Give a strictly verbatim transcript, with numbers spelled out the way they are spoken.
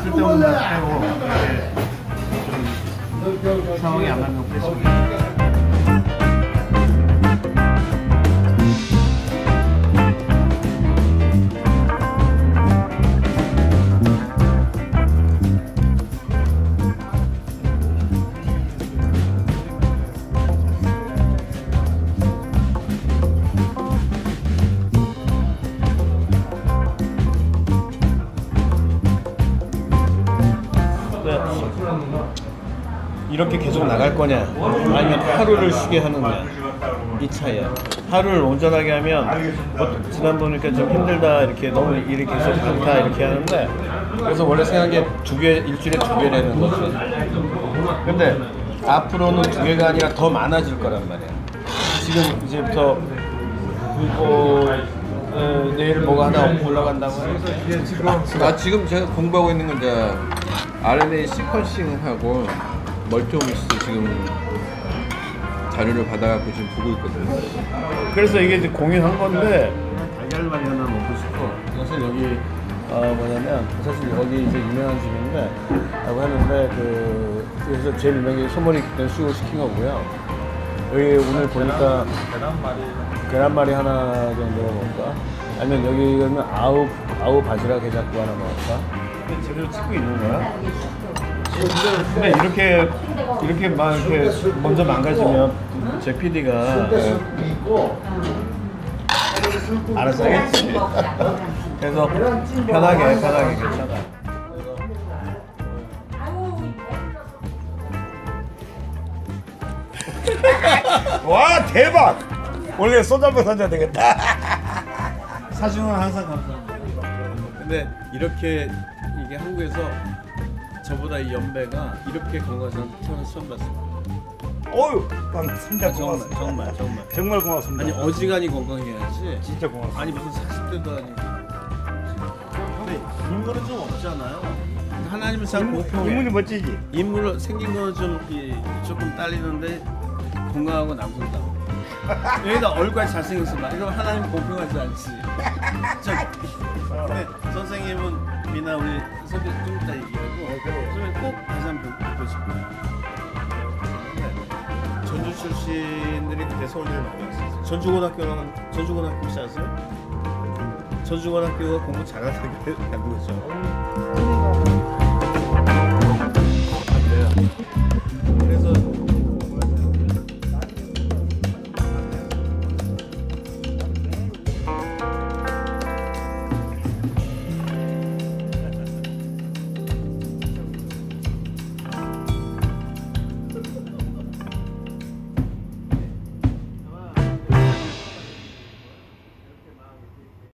쓸데없는 거 빼고 이렇게 좀 상황이 안 맞는 거 빼시면 이렇게 계속 나갈 거냐 아니면 하루를 쉬게 하느냐 이 차이야. 하루를 온전하게 하면 뭐 지난번에 좀 힘들다 이렇게 너무 일이 계속 많다 이렇게 하는데 그래서 원래 생각한 게 두 개 일주일에 두 개라는 거지. 근데 앞으로는 두 개가 아니라 더 많아질 거란 말이야. 지금 이제부터 뭐 어, 내일 뭐가 하나 올라간다고 해서 지금 아 지금 제가 공부하고 있는 건 이제 알엔에이 시퀀싱하고 멀티오미스 지금 자료를 받아갖고 지금 보고 있거든요. 그래서 이게 이제 공유한 건데 달걀말이 하나 먹고 싶어. 사실 여기 어 뭐냐면 사실 여기 이제 유명한 집인데 라고 하는데 그 그래서 제일 유명한 게 소머리 수육을 시킨 거고요. 여기 오늘 보니까 계란말이 계란말이 하나 정도 먹을까? 아니면 여기 그러면 아우 아우 바지락 해장국 하나 먹을까? 제대로 찍고 있는 거야? 근데 이렇게 이렇게 막 이렇게 먼저 망가지면 제 피디가 알아서 하겠지. 그래서 편하게 편하게 괜찮아. 와 대박! 원래 소주 한번 사줘야 되겠다. 사주는 항상 감사합니다. 근데 이렇게 이게 한국에서 저보다 이 연배가 이렇게 건강한 사람 태어나서 처음 봤어요. 어유, 진짜 정말 고맙습니다. 정말 정말 정말 고맙습니다. 아니 어지간히 건강해야지. 진짜 고맙습니다. 아니 무슨 사십 대도 아니고. 근데 인물은 좀 없잖아요. 하나님은 참 공평해. 인물이 멋지지. 인물 생긴 거는 좀 이, 조금 딸리는데 건강하고 남성다워. 여기다 얼굴이 잘생겼어 봐. 이거 하나님 공평하지 않지. 자, 근데 선생님은 미나 우리 선배 좀 이따 얘기하고 선생님 꼭 다시 한번 뵙고 싶어요. 전주 출신들이 그때 서울대 많이 왔어요. 전주고등학교는 전주고등학교 혹시 아세요? 전주고등학교가 공부 잘하는 게 대부분이죠. 그래서